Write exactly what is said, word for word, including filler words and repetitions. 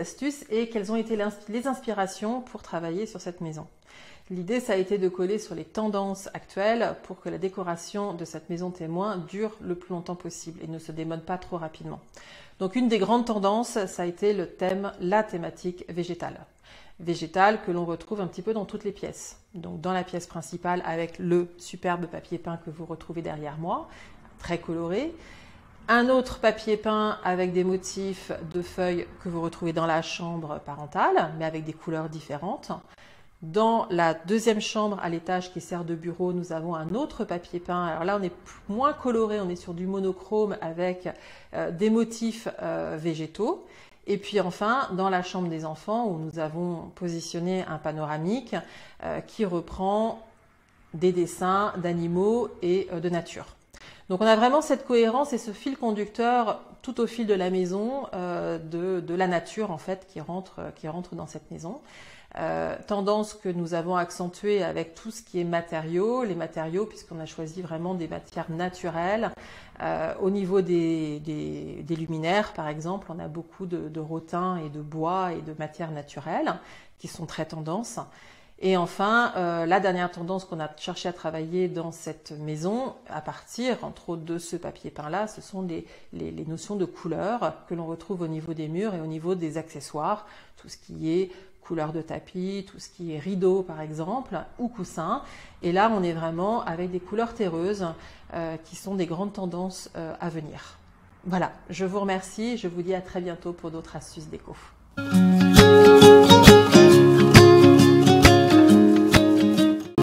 astuces et quelles ont été les inspirations pour travailler sur cette maison. L'idée, ça a été de coller sur les tendances actuelles pour que la décoration de cette maison témoin dure le plus longtemps possible et ne se démode pas trop rapidement. Donc une des grandes tendances, ça a été le thème, la thématique végétale. Végétale que l'on retrouve un petit peu dans toutes les pièces. Donc dans la pièce principale avec le superbe papier peint que vous retrouvez derrière moi, très coloré. Un autre papier peint avec des motifs de feuilles que vous retrouvez dans la chambre parentale, mais avec des couleurs différentes. Dans la deuxième chambre à l'étage qui sert de bureau, nous avons un autre papier peint. Alors là, on est moins coloré, on est sur du monochrome avec euh, des motifs euh, végétaux. Et puis enfin, dans la chambre des enfants, où nous avons positionné un panoramique euh, qui reprend des dessins d'animaux et euh, de nature. Donc on a vraiment cette cohérence et ce fil conducteur tout au fil de la maison, euh, de, de la nature en fait, qui rentre, qui rentre dans cette maison. Euh, tendance que nous avons accentuée avec tout ce qui est matériaux, les matériaux puisqu'on a choisi vraiment des matières naturelles. Euh, au niveau des, des, des luminaires par exemple, on a beaucoup de, de rotin et de bois et de matières naturelles qui sont très tendances. Et enfin, euh, la dernière tendance qu'on a cherché à travailler dans cette maison, à partir entre autres de ce papier peint-là, ce sont les, les, les notions de couleurs que l'on retrouve au niveau des murs et au niveau des accessoires, tout ce qui est couleur de tapis, tout ce qui est rideau par exemple, ou coussin. Et là, on est vraiment avec des couleurs terreuses euh, qui sont des grandes tendances euh, à venir. Voilà, je vous remercie, je vous dis à très bientôt pour d'autres astuces déco.